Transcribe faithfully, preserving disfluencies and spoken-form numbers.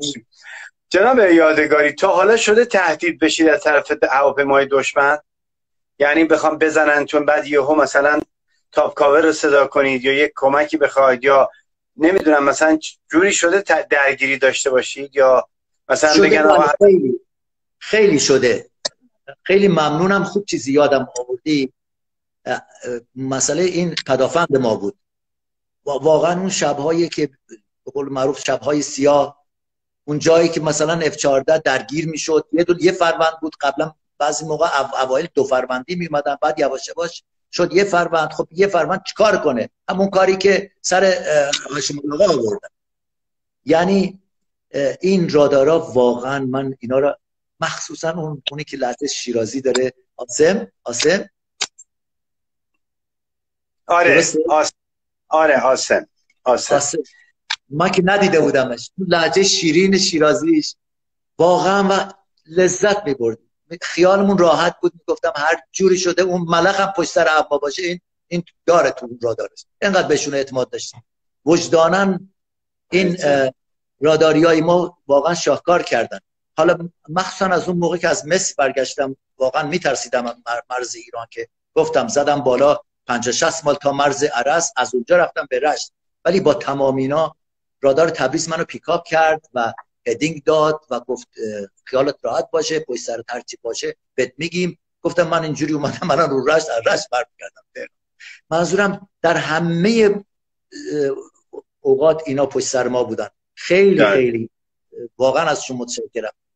جناب یادگاری، تا حالا شده تهدید بشید از طرف هواپیمای دشمن؟ یعنی بخوام بزنن چون بعد یهو مثلا تاپ کاور رو صدا کنید یا یک کمکی بخواید، یا نمیدونم مثلا جوری شده درگیری داشته باشید، یا مثلا بگن آقا خیلی خیلی شده. خیلی ممنونم، خوب چیزی یادم آوردی. مسئله این پدافند ما بود. واقعا اون شب‌هایی که به قول معروف شب‌های سیاه، اون جایی که مثلا اف چهارده درگیر میشد، یه دو یه فروند بود قبلا، بعضی موقع اوایل دو فروندی میومدن، بعد یواش یواش شد یه فروند. خب یه فروند چیکار کنه؟ همون کاری که سر هاشم آقا آوردن. یعنی این رادارا واقعا من اینا را مخصوصا اون اونی که لحظه شیرازی داره، آسم آسم آره آسم آره آسم آسم, آسم. من که ندیده بودمش، لهجه شیرین شیرازیش واقعا و لذت می‌بردیم. خیالمون راحت بود، میگفتم هر جوری شده اون ملخ هم پشت سر عبا باشه، این این داره تو رادارش. اینقدر بهشون اعتماد داشتیم. وجداناً این راداریای ما واقعا شاهکار کردن. حالا مخصوصا از اون موقع که از مصر برگشتم واقعا میترسیدم از مرز ایران، که گفتم زدم بالا پنجاه شصت مایل تا مرز عرس، از اونجا رفتم به رشت. ولی با تمام اینا رادار تبریز منو پیکاپ کرد و هدینگ داد و گفت خیالت راحت باشه، پشت سر ترتیب باشه بهت میگیم. گفتم من اینجوری اومدم، من رو رشت از رشت برمیگردم. منظورم در همه اوقات اینا پشت سر ما بودن. خیلی داره. خیلی واقعا از شما متشکرم.